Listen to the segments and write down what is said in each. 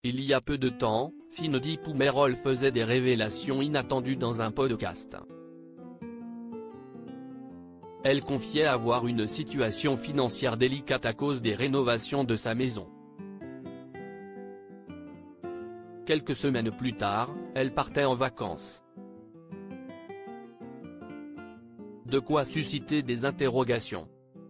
Il y a peu de temps, Cindy Poumerol faisait des révélations inattendues dans un podcast. Elle confiait avoir une situation financière délicate à cause des rénovations de sa maison. Quelques semaines plus tard, elle partait en vacances. De quoi susciter des interrogations.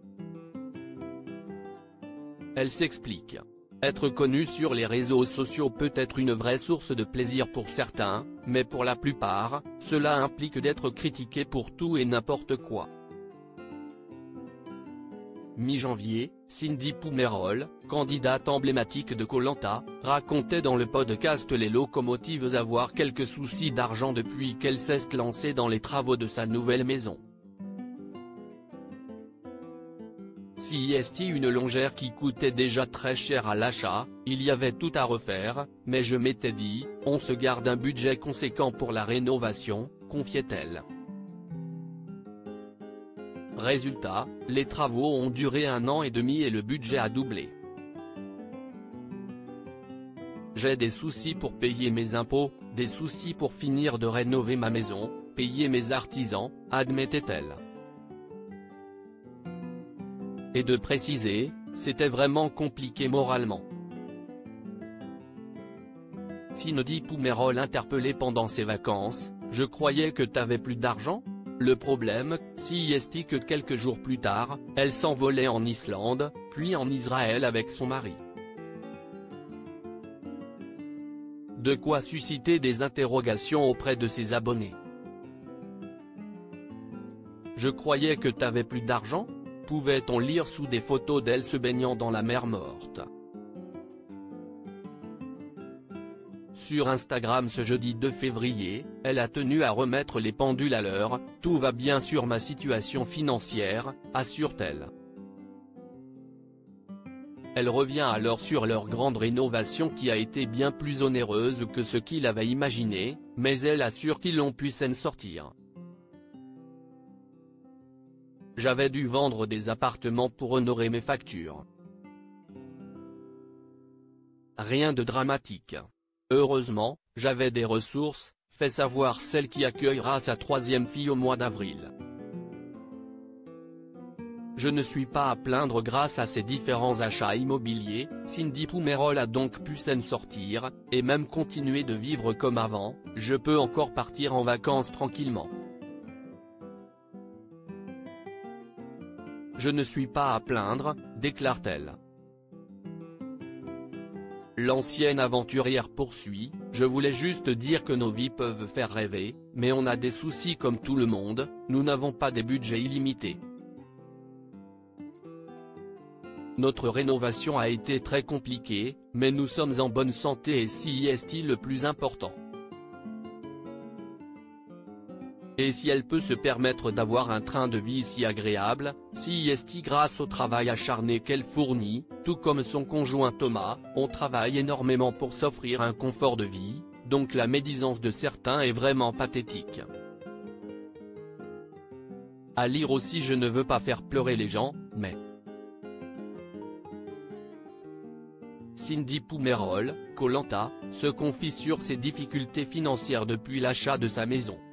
Elle s'explique. Être connu sur les réseaux sociaux peut être une vraie source de plaisir pour certains, mais pour la plupart, cela implique d'être critiqué pour tout et n'importe quoi. Mi-janvier, Cindy Poumerol, candidate emblématique de Koh Lanta, racontait dans le podcast Les Locomotives avoir quelques soucis d'argent depuis qu'elle s'est lancée dans les travaux de sa nouvelle maison. CIST, une longère qui coûtait déjà très cher à l'achat, il y avait tout à refaire, mais je m'étais dit, on se garde un budget conséquent pour la rénovation, confiait-elle. Résultat, les travaux ont duré 1 an et demi et le budget a doublé. J'ai des soucis pour payer mes impôts, des soucis pour finir de rénover ma maison, payer mes artisans, admettait-elle. Et de préciser, c'était vraiment compliqué moralement. Cindy Poumerol interpellée pendant ses vacances, je croyais que t'avais plus d'argent ? Le problème, CIST, que quelques jours plus tard, elle s'envolait en Islande, puis en Israël avec son mari. De quoi susciter des interrogations auprès de ses abonnés. Je croyais que t'avais plus d'argent ? Pouvait-on lire sous des photos d'elle se baignant dans la mer Morte. Sur Instagram ce jeudi 2 février, elle a tenu à remettre les pendules à l'heure, tout va bien sur ma situation financière, assure-t-elle. Elle revient alors sur leur grande rénovation qui a été bien plus onéreuse que ce qu'il avait imaginé, mais elle assure qu'ils ont pu s'en sortir. J'avais dû vendre des appartements pour honorer mes factures. Rien de dramatique. Heureusement, j'avais des ressources, fait savoir celle qui accueillera sa 3e fille au mois d'avril. Je ne suis pas à plaindre grâce à ces différents achats immobiliers, Cindy Poumerol a donc pu s'en sortir, et même continuer de vivre comme avant, je peux encore partir en vacances tranquillement. Je ne suis pas à plaindre, déclare-t-elle. L'ancienne aventurière poursuit, je voulais juste dire que nos vies peuvent faire rêver, mais on a des soucis comme tout le monde, nous n'avons pas des budgets illimités. Notre rénovation a été très compliquée, mais nous sommes en bonne santé et CIST le plus important. Et si elle peut se permettre d'avoir un train de vie si agréable, CIST grâce au travail acharné qu'elle fournit, tout comme son conjoint Thomas, on travaille énormément pour s'offrir un confort de vie, donc la médisance de certains est vraiment pathétique. À lire aussi, je ne veux pas faire pleurer les gens, mais... Cindy Poumerol, Koh Lanta, se confie sur ses difficultés financières depuis l'achat de sa maison.